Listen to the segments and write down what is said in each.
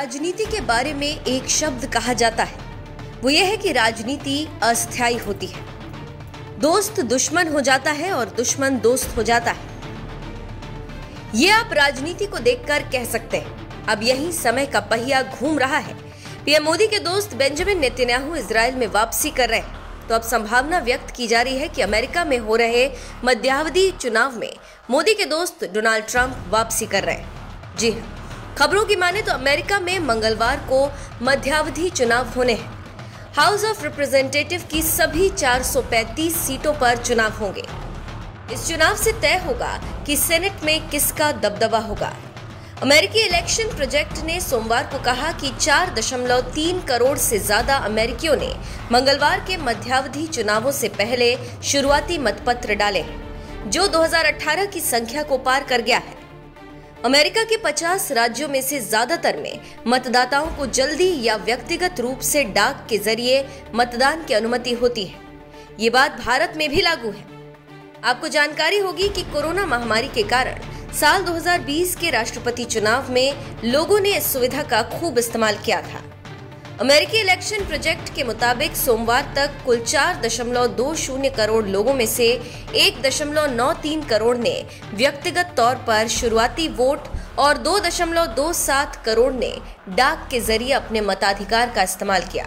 राजनीति के बारे में एक शब्द कहा जाता है, वो ये है कि राजनीति अस्थायी होती है। दोस्त दुश्मन हो जाता है और दुश्मन दोस्त हो जाता है। ये आप राजनीति को देखकर कह सकते हैं। अब यही समय का पहिया घूम रहा है। पीएम मोदी के दोस्त बेंजामिन नेतन्याहू इजरायल में वापसी कर रहे हैं, तो अब संभावना व्यक्त की जा रही है कि अमेरिका में हो रहे मध्यावधि चुनाव में मोदी के दोस्त डोनाल्ड ट्रंप वापसी कर रहे हैं। जी हाँ, खबरों की माने तो अमेरिका में मंगलवार को मध्यावधि चुनाव होने हैं। हाउस ऑफ रिप्रेजेंटेटिव की सभी 435 सीटों पर चुनाव होंगे। इस चुनाव से तय होगा कि सेनेट में किसका दबदबा होगा। अमेरिकी इलेक्शन प्रोजेक्ट ने सोमवार को कहा कि 4.3 करोड़ से ज्यादा अमेरिकियों ने मंगलवार के मध्यावधि चुनावों से पहले शुरुआती मतपत्र डाले हैं, जो 2018 की संख्या को पार कर गया है। अमेरिका के 50 राज्यों में से ज्यादातर में मतदाताओं को जल्दी या व्यक्तिगत रूप से डाक के जरिए मतदान की अनुमति होती है। ये बात भारत में भी लागू है। आपको जानकारी होगी कि कोरोना महामारी के कारण साल 2020 के राष्ट्रपति चुनाव में लोगों ने इस सुविधा का खूब इस्तेमाल किया था। अमेरिकी इलेक्शन प्रोजेक्ट के मुताबिक सोमवार तक कुल 4.20 करोड़ लोगों में से 1.93 करोड़ ने व्यक्तिगत तौर पर शुरुआती वोट और 2.27 करोड़ ने डाक के जरिए अपने मताधिकार का इस्तेमाल किया।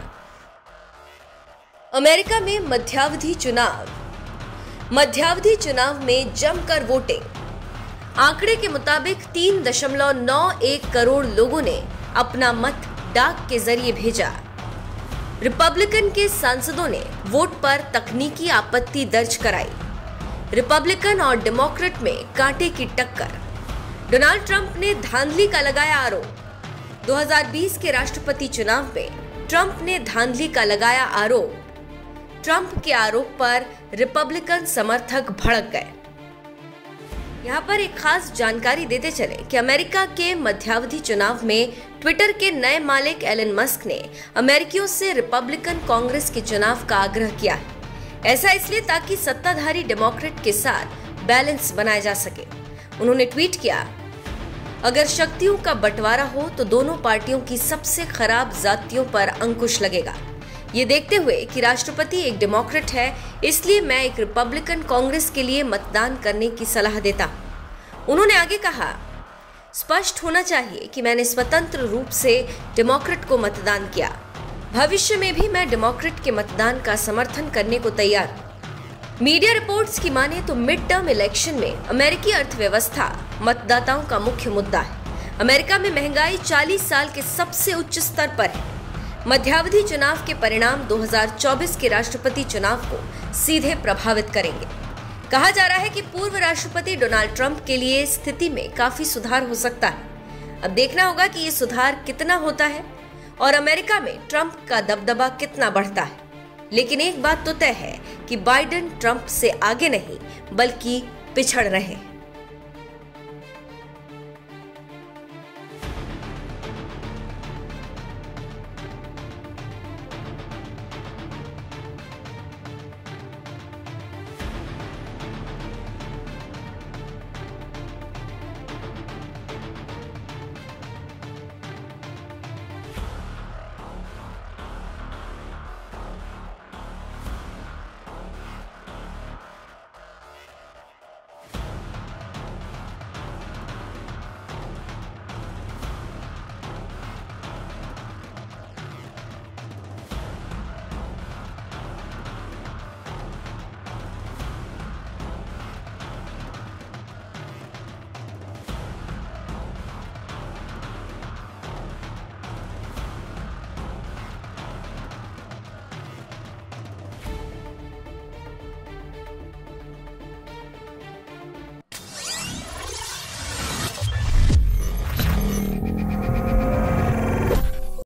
अमेरिका में मध्यावधि चुनाव में जमकर वोटिंग। आंकड़े के मुताबिक 3.91 करोड़ लोगों ने अपना मत डाक के जरिए भेजा। रिपब्लिकन के सांसदों ने वोट पर तकनीकी आपत्ति दर्ज कराई। रिपब्लिकन और डेमोक्रेट में कांटे की टक्कर। डोनाल्ड ट्रंप ने धांधली का लगाया आरोप। 2020 के राष्ट्रपति चुनाव में ट्रंप ने धांधली का लगाया आरोप। ट्रंप के आरोप पर रिपब्लिकन समर्थक भड़क गए। यहाँ पर एक खास जानकारी देते चले कि अमेरिका के मध्यावधि चुनाव में ट्विटर के नए मालिक एलन मस्क ने अमेरिकियों से रिपब्लिकन कांग्रेस के चुनाव का आग्रह किया है। ऐसा इसलिए ताकि सत्ताधारी डेमोक्रेट के साथ बैलेंस बनाया जा सके। उन्होंने ट्वीट किया, अगर शक्तियों का बंटवारा हो तो दोनों पार्टियों की सबसे खराब जातियों पर अंकुश लगेगा। ये देखते हुए कि राष्ट्रपति एक डेमोक्रेट है, इसलिए मैं एक रिपब्लिकन कांग्रेस के लिए मतदान करने की सलाह देता हूं। उन्होंने आगे कहा, स्पष्ट होना चाहिए कि मैंने स्वतंत्र रूप से डेमोक्रेट को मतदान किया। भविष्य में भी मैं डेमोक्रेट के मतदान का समर्थन करने को तैयार हूं। मीडिया रिपोर्ट्स की माने तो मिड टर्म इलेक्शन में अमेरिकी अर्थव्यवस्था मतदाताओं का मुख्य मुद्दा है। अमेरिका में महंगाई 40 साल के सबसे उच्च स्तर पर है। मध्यावधि चुनाव के परिणाम 2024 के राष्ट्रपति चुनाव को सीधे प्रभावित करेंगे। कहा जा रहा है कि पूर्व राष्ट्रपति डोनाल्ड ट्रंप के लिए स्थिति में काफी सुधार हो सकता है। अब देखना होगा कि ये सुधार कितना होता है और अमेरिका में ट्रंप का दबदबा कितना बढ़ता है। लेकिन एक बात तो तय है कि बाइडेन ट्रंप से आगे नहीं बल्कि पिछड़ रहे हैं।